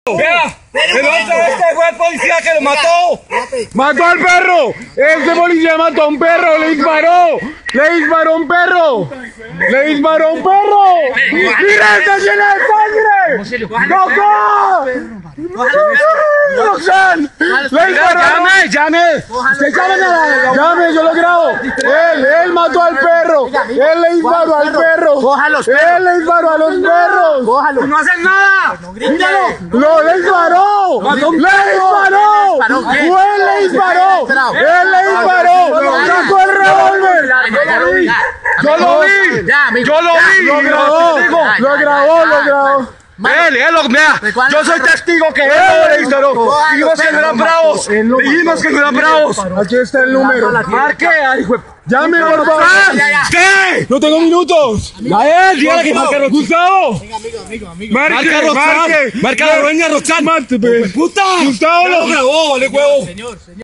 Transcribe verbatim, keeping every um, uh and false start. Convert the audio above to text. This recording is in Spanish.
Vea, el otro este fue el policía que lo mató. ¡Mató al perro! ¡Este policía mató a un perro! ¡Le disparó! ¡Le disparó a un perro! ¡Le disparó a un perro! ¡Mira, está llena de sangre! ¡Coco! ¡Roxanne! ¡Le disparó! ¡Llame, llame! ¡Se llamen a la... ¡Llame, yo lo grabo! ¡Él, él mató al perro! ¡Él le disparó al perro! ¡Él le disparó a los perros! ¡No hacen nada! ¡Míralo! ¡No, le disparó! ¡Le disparó! ¡Él le disparó! ¡Él le disparó! ¡Sacó el revólver! ¡Yo lo vi! ¡Yo lo vi! ¡Lo grabó! ¡Lo grabó! ¡Lo grabó! Él, él, lo- vea, yo soy testigo que él no le disparó. Dijimos que no eran bravos. Dijimos que no eran bravos. Aquí está el número. Marque, ay, hijo de- ¡Llame, por favor! ¿Qué? ¡No tengo minutos! A él, dígale que marque a Roxanne. ¡Gustavo! Marque, ¡Marque, a Roxanne. marque! Marque a la dueña Roxanne. ¡Mate, pues! ¡Puta! ¡Gustavo! ¡Lo grabó, vale huevo!